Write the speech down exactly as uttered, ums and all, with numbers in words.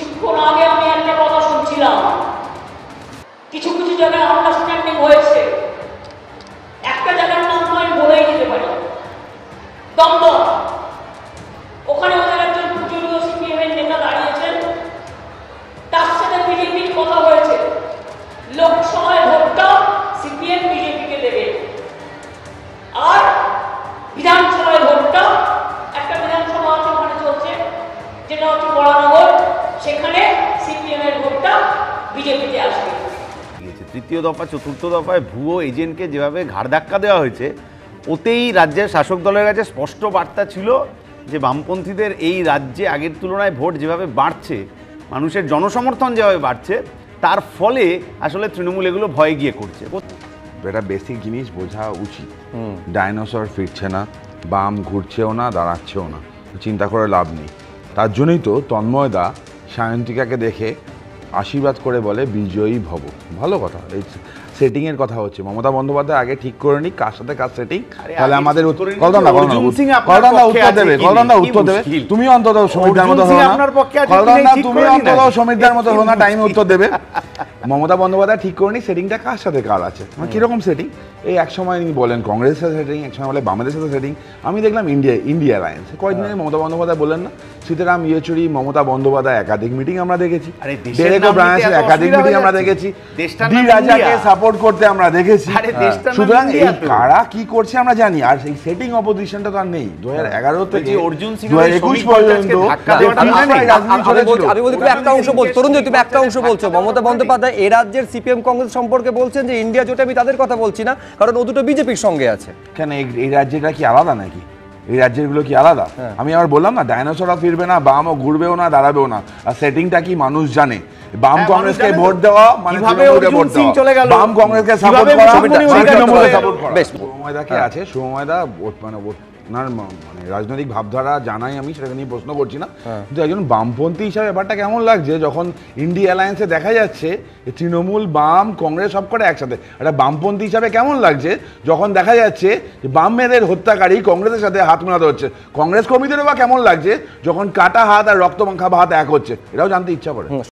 কিছুক্ষণ আগে আমি একটা কথা শুনছিলাম, কিছু কিছু জায়গায় আন্ডারস্ট্যান্ডিং হয়েছে। একটা জায়গার নাম তো আমি বলেই দিতে পারি, দমদম। ওখানে ওদের একজন পুজোরীয় সিপিএম এর নেতা দাঁড়িয়েছেন, তার সাথে বিজেপির কথা হয়েছে, লোকসভায় ভোটটা সিপিএম বিজেপিকে দেবে, আর বিধানসভায় ভোটটা একটা বিধানসভা আছে ওখানে চলছে, যেটা হচ্ছে বরানগর, সেখানে সিপিএম এর ভোটটা বিজেপিতে আসবে। তৃতীয় দফা চতুর্থ দফায় ভুয়ো এজেন্টকে যেভাবে ঘাড় ধাক্কা দেওয়া হয়েছে, ওতেই রাজ্যের শাসক দলের কাছে স্পষ্ট বার্তা ছিল যে বামপন্থীদের এই রাজ্যে আগের তুলনায় ভোট যেভাবে বাড়ছে, মানুষের জনসমর্থন যেভাবে বাড়ছে, তার ফলে আসলে তৃণমূল এগুলো ভয়ে গিয়ে করছে। এটা বেসিক জিনিস বোঝা উচিত। ডাইনোসর ফিরছে না, বাম ঘুরছেও না, দাঁড়াচ্ছেও না, চিন্তা করে লাভ নেই। তার জন্যই তো তন্ময়দা সায়ন্তিকাকে দেখে আশীর্বাদ করে বলে বিজয়ী ভব। ভালো কথা, এই সেটিংয়ের কথা হচ্ছে। মমতা বন্দ্যোপাধ্যায় আগে ঠিক করে নিক কার সাথে কার সেটিং, তাহলে আমাদের উত্তর দেবে, কলদানদা উত্তর দেবে। তুমি অন্তত সমীরদার মতো হো না, কলদানদা তুমি অন্তত সমীরদার মতো হো না, টাইমে উত্তর দেবে। মমতা বন্দ্যোপাধ্যায় ঠিক করে নিক সেটিংটা কার সাথে কার আছে, মানে কিরকম সেটিং। এই এক সময় বলেন কংগ্রেসের সাথে সেটিং, এক সময় বলে বামেদের সাথে সেটিং। আমি দেখলাম ইন্ডিয়া ইন্ডিয়া অ্যালায়েন্স কয়েকদিন আগে মমতা বন্দ্যোপাধ্যায় বললেন না, সীতারাম ইয়েচুরি মমতা বন্দ্যোপাধ্যায় একাধিক মিটিং আমরা দেখেছি, ডেরেকো ব্রায়ান্সের একাধিক মিটিং আমরা দেখেছি, ডি রাজাকে সাপোর্ট করতে আমরা দেখেছি। সুতরাং এই কারা কি করছে আমরা জানি, আর সেই সেটিং অপোজিশনটা তো আর নেই। দু হাজার এগারো থেকে অর্জুন সিং দু হাজার একুশ পর্যন্ত আমি বলছি একটা অংশ বলছো, তরুণ তুমি একটা অংশ বলছো, মমতা বন্দ্যোপাধ্যায় এ রাজ্যের সিপিএম কংগ্রেস সম্পর্কে বলছেন যে ইন্ডিয়া জোটে, আমি তাদের কথা বলছি না, কারণ ও দুটো বিজেপির সঙ্গে আছে। কেন এই রাজ্যটা কি আলাদা নাকি? এই রাজ্যগুলো কি আলাদা? আমি আবার বললাম না, ডাইনোসরও ফিরবে না, বামও ঘুরবেও না, দাঁড়াবেও না। আর সেটিংটা কি মানুষ জানে। বাম কংগ্রেসকে ভোট দেওয়া মানে বাম কংগ্রেসকে সাপোর্ট করা, বেশ শুভময়দাকে আছে। শুভময়দা মানে ওনার মানে রাজনৈতিক ভাবধারা জানাই আমি, সেটাকে নিয়ে প্রশ্ন করছি না, কিন্তু একজন বামপন্থী হিসাবে ব্যাপারটা কেমন লাগছে যখন ইন্ডিয়া অ্যালায়েন্সে দেখা যাচ্ছে তৃণমূল বাম কংগ্রেস সব করে একসাথে। একটা বামপন্থী হিসাবে কেমন লাগছে যখন দেখা যাচ্ছে যে বাম মেয়েদের হত্যাকারী কংগ্রেসের সাথে হাত মেলাতে হচ্ছে? কংগ্রেস কর্মীদেরও বা কেমন লাগছে যখন কাটা হাত আর রক্ত মাখা হাত এক হচ্ছে? এটাও জানতে ইচ্ছা করে।